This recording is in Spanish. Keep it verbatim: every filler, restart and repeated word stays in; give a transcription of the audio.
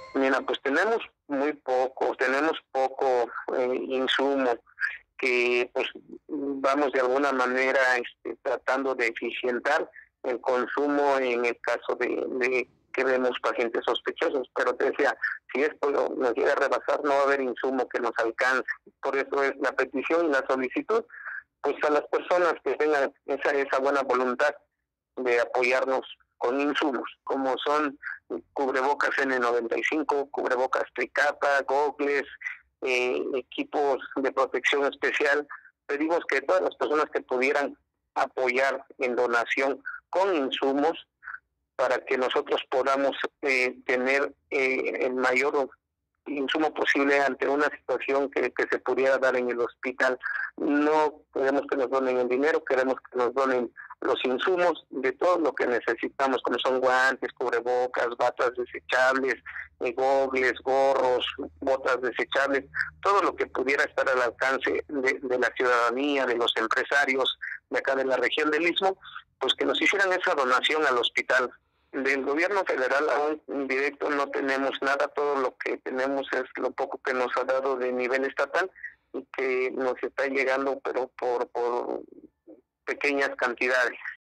Mira, pues tenemos muy poco, tenemos poco eh, insumo que pues vamos de alguna manera este, tratando de eficientar el consumo en el caso de, de que vemos pacientes sospechosos, pero te decía, si esto nos llega a rebasar no va a haber insumo que nos alcance, por eso es la petición y la solicitud, pues a las personas que tengan esa, esa buena voluntad de apoyarnos con insumos, como son cubrebocas N noventa y cinco, cubrebocas tricapa, gogles, eh, equipos de protección especial. Pedimos que todas las personas que pudieran apoyar en donación con insumos para que nosotros podamos eh, tener eh, el mayor insumo posible ante una situación que, que se pudiera dar en el hospital. No queremos que nos donen el dinero, queremos que nos donen los insumos de todo lo que necesitamos, como son guantes, cubrebocas, batas desechables, eh, gogles, gorros, botas desechables, todo lo que pudiera estar al alcance de, de la ciudadanía, de los empresarios de acá de la región del Istmo, pues que nos hicieran esa donación al hospital. Del gobierno federal aún directo no tenemos nada, todo lo que tenemos es lo poco que nos ha dado de nivel estatal y que nos está llegando pero por, por pequeñas cantidades.